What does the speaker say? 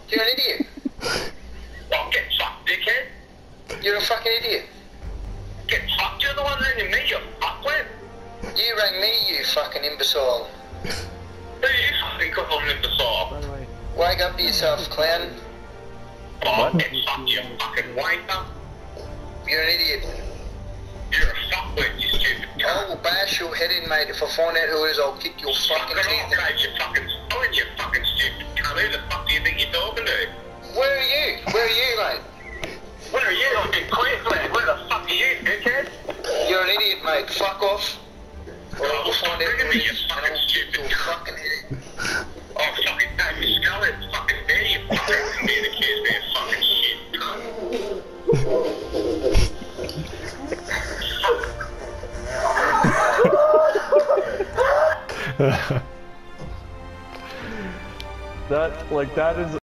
You're an idiot. Well, get fucked, dickhead. You're a fucking idiot. Get fucked. You're the one ringing me, you fuckwit. You rang me, you fucking imbecile. Who you fucking call an imbecile? By the way, Wake up to yourself, clown. Oh, get fucked, you fucking wanker. You're an idiot. You're a fuckwit, you stupid I cunt. will bash your head in, mate. If I find out who it is, I'll kick your fucking Fucking teeth in. okay, you fucking spelling, you fucking stupid cunt. Who the fuck do you think you're talking to? Where are you? Where are you, mate? Where are you? I'm in Queensland. Where the fuck are you, dickhead? You're an idiot, mate. Fuck off. Or I will find out who it You is, and fucking I'll kick stupid your cunt. fucking head in. Oh, fucking damn your skull is fucking there, you fucking being accused me of fucking shit, cunt. that is